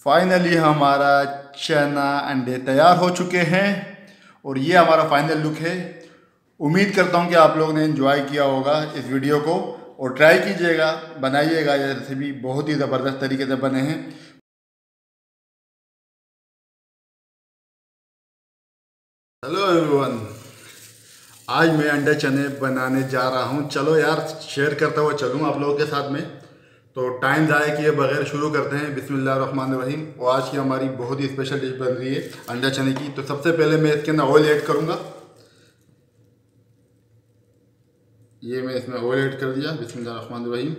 Finally हमारा चना अंडे तैयार हो चुके हैं और ये हमारा फाइनल लुक है। उम्मीद करता हूँ कि आप लोगों ने एंजॉय किया होगा इस वीडियो को और ट्राई कीजिएगा, बनाइएगा। ये रेसिपी बहुत ही ज़बरदस्त तरीके से बने हैं। हेलो एवरीवन, आज मैं अंडे चने बनाने जा रहा हूँ। चलो यार, शेयर करता हुआ चलूँ आप लोगों के साथ में। तो टाइम ज़ाया किए बगैर शुरू करते हैं। बिस्मिल्लाहिर्रहमानिर्रहीम। और आज की हमारी बहुत ही स्पेशल डिश बन रही है अंडा चने की। तो सबसे पहले मैं इसके अंदर ऑयल ऐड करूँगा। ये मैं इसमें ऑयल ऐड कर दिया। बिस्मिल्लाहिर्रहमानिर्रहीम।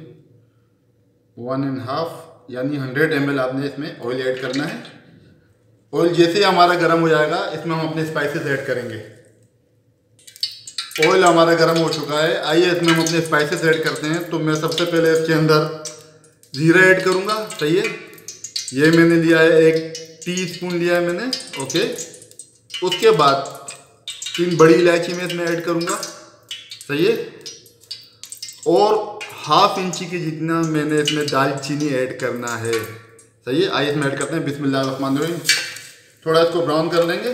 1.5 यानी 100 ml आपने इसमें ऑयल ऐड करना है। ऑयल जैसे ही हमारा गर्म हो जाएगा, इसमें हम अपने स्पाइसेस ऐड करेंगे। ऑयल हमारा गर्म हो चुका है, आइए इसमें हम अपने स्पाइसेस ऐड करते हैं। तो मैं सबसे पहले इसके अंदर ज़ीरा ऐड करूँगा। सही है, ये मैंने लिया है 1 टीस्पून लिया है मैंने। ओके, उसके बाद 3 बड़ी इलायची मैं इसमें ऐड करूँगा। सही है, और 1/2 इंची की जितना मैंने इसमें दालचीनी ऐड करना है। सही है, आइए इसमें ऐड करते हैं। बिस्मिल्लाहिर्रहमानिर्रहीम। थोड़ा इसको ब्राउन कर लेंगे।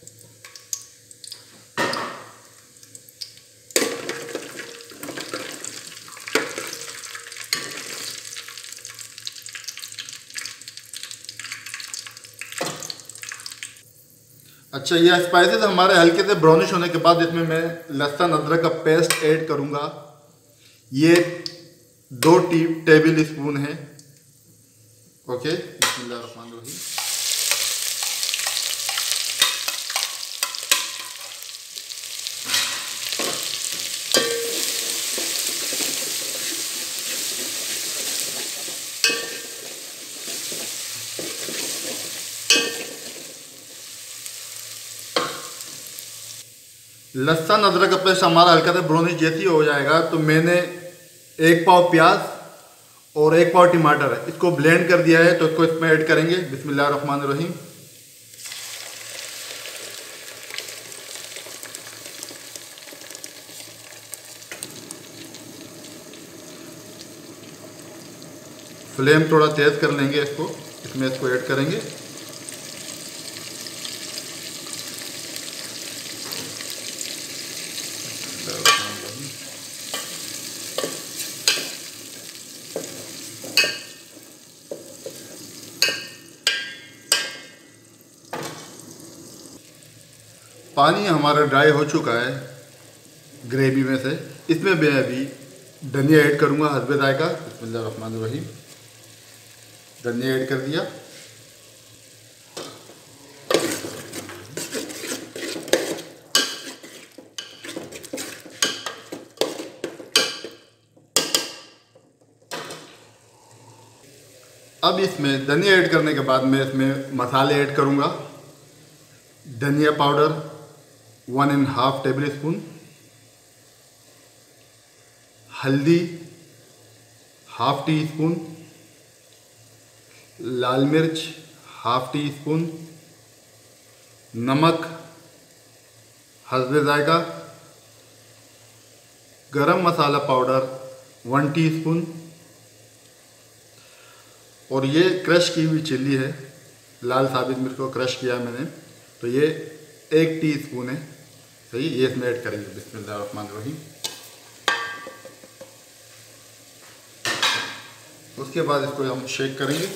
अच्छा, ये स्पाइसेस हमारे हल्के से ब्राउनिश होने के बाद इसमें मैं लहसुन अदरक का पेस्ट ऐड करूँगा। ये 2 टेबल स्पून है। ओके, बिस्मिल्लाहिर्रहमानिर्रहीम। लहसुन अदरक का पेस्ट हमारा हल्का से ब्राउनिश जैसी हो जाएगा, तो मैंने 1 पाव प्याज और 1 पाव टमाटर इसको ब्लेंड कर दिया है। तो इसको इसमें ऐड करेंगे। बिस्मिल्लाहिर्रहमानिर्रहीम। फ्लेम थोड़ा तेज कर लेंगे इसको, इसमें इसको ऐड करेंगे। पानी हमारा ड्राई हो चुका है ग्रेवी में से। इसमें मैं अभी धनिया ऐड करूँगा हस्बे जायका। बिस्मिल्लाहिर्रहमानिर्रहीम। धनिया ऐड कर दिया। अब इसमें धनिया ऐड करने के बाद मैं इसमें मसाले ऐड करूँगा। धनिया पाउडर 1.5 टेबल स्पून, हल्दी 1/2 टी स्पून, लाल मिर्च 1/2 टी स्पून, नमक हस्बे जायका, गरम मसाला पाउडर 1 टीस्पून, और ये क्रश की हुई चिल्ली है। लाल साबित मिर्च को क्रश किया मैंने, तो ये 1 टीस्पून है। सही, ये इसमें ऐड करेंगे। बिस्मिल्लाहिर्रहमानिर्रहीम। उसके बाद इसको हम शेक करेंगे।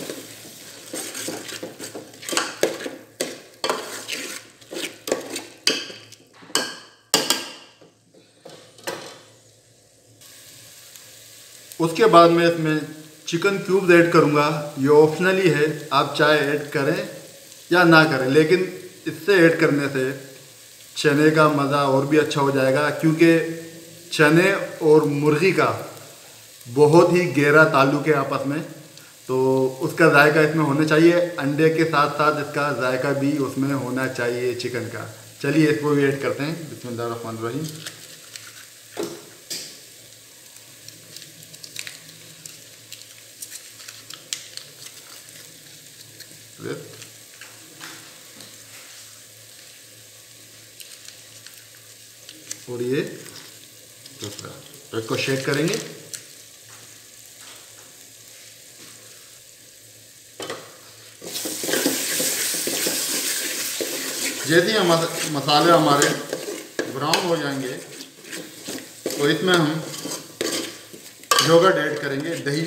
उसके बाद मैं इसमें चिकन क्यूब्स ऐड करूँगा। ये ऑप्शनली है, आप चाहे ऐड करें या ना करें, लेकिन इससे ऐड करने से चने का मज़ा और भी अच्छा हो जाएगा, क्योंकि चने और मुर्गी का बहुत ही गहरा ताल्लुक है आपस में। तो उसका जायका इसमें होना चाहिए। अंडे के साथ साथ इसका जायका भी उसमें होना चाहिए चिकन का। चलिए इसको भी ऐड करते हैं। बिस्मिल्लाहिर्रहमानिर्रहीम। और ये दूसरा, तो इसको शेक करेंगे। जैसे ही मसाले हमारे ब्राउन हो जाएंगे तो इसमें हम योगर्ट ऐड करेंगे, दही।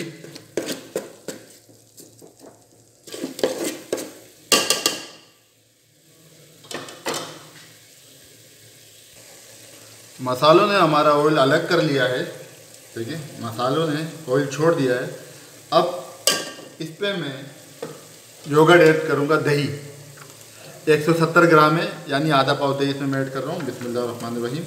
मसालों ने हमारा ऑयल अलग कर लिया है, ठीक है, मसालों ने ऑयल छोड़ दिया है। अब इस पे मैं योगर्ट ऐड करूँगा, दही 170 ग्राम है, यानी आधा पाव दही इसमें मैं ऐड कर रहा हूँ। बिस्मिल्लाहिर्रहमानिर्रहीम।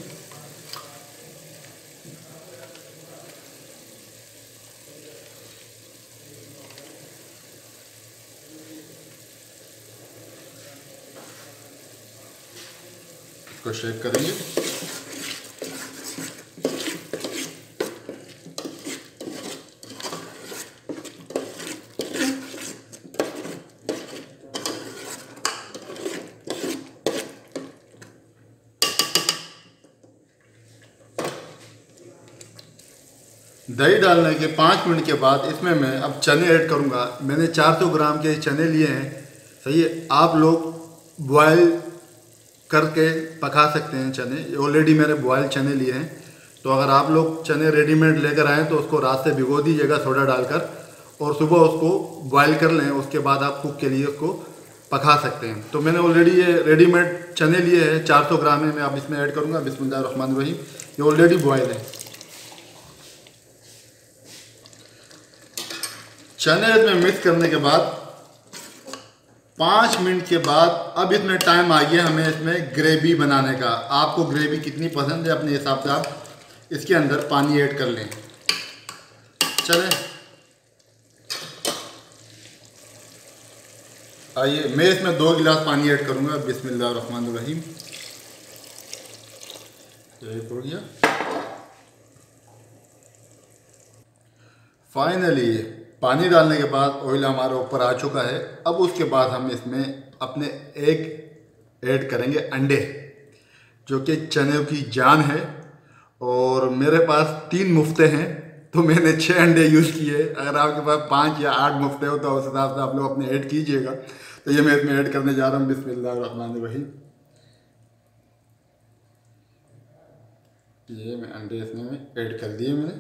इसको शेक करेंगे। दही डालने के 5 मिनट के बाद इसमें मैं अब चने ऐड करूँगा। मैंने 400 ग्राम के चने लिए हैं, सही है। आप लोग बॉयल करके पका सकते हैं चने, ऑलरेडी मैंने बॉयल चने लिए हैं। तो अगर आप लोग चने रेडीमेड लेकर आएँ तो उसको रात से भिगो दीजिएगा सोडा डालकर, और सुबह उसको बॉयल कर लें, उसके बाद आप कुक के लिए उसको पका सकते हैं। तो मैंने ऑलरेडी ये रेडीमेड चने लिए हैं, 400 ग्राम है, मैं अब इसमें ऐड करूँगा। बिस्मिल्लाहिर्रहमानिर्रहीम। ये ऑलरेडी बॉयल है। चने इसमें मिक्स करने के बाद 5 मिनट के बाद अब इसमें टाइम आ गया हमें इसमें ग्रेवी बनाने का। आपको ग्रेवी कितनी पसंद है अपने हिसाब से आप इसके अंदर पानी ऐड कर लें। चलें, आइए मैं इसमें 2 गिलास पानी ऐड करूँगा। बिस्मिल्लाहिर्रहमानिर्रहीम। एक हो गया। फाइनली पानी डालने के बाद ऑयल हमारे ऊपर आ चुका है। अब उसके बाद हम इसमें अपने एग ऐड करेंगे, अंडे, जो कि चने की जान है। और मेरे पास 3 मुफ्ते हैं तो मैंने 6 अंडे यूज़ किए। अगर आपके पास 5 या 8 मुफ्ते हो तो उस हिसाब से आप लोग अपने ऐड कीजिएगा। तो ये मैं इसमें ऐड करने जा रहा हूँ। बिस्मिल्लाहिर्रहमानिर्रहीम। ये मैं अंडे इसमें ऐड कर दिए मैंने,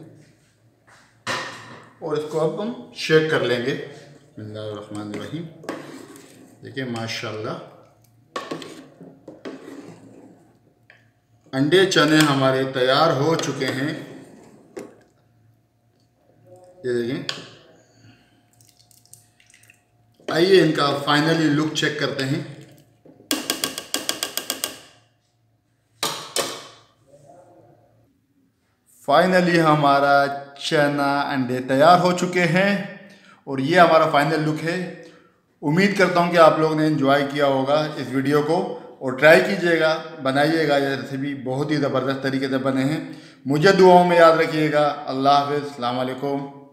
और इसको अब हम शेक कर लेंगे। बिस्मिल्लाहिर्रहमानिर्रहीम। देखिए माशाल्लाह अंडे चने हमारे तैयार हो चुके हैं। ये देखें। आइए इनका फाइनली लुक चेक करते हैं। फाइनली हमारा चना अंडे तैयार हो चुके हैं और ये हमारा फाइनल लुक है। उम्मीद करता हूँ कि आप लोगों ने एंजॉय किया होगा इस वीडियो को, और ट्राई कीजिएगा, बनाइएगा। ये रेसिपी बहुत ही ज़बरदस्त तरीके से बने हैं। मुझे दुआओं में याद रखिएगा। अल्लाह हाफ़िज़, अस्सलाम वालेकुम।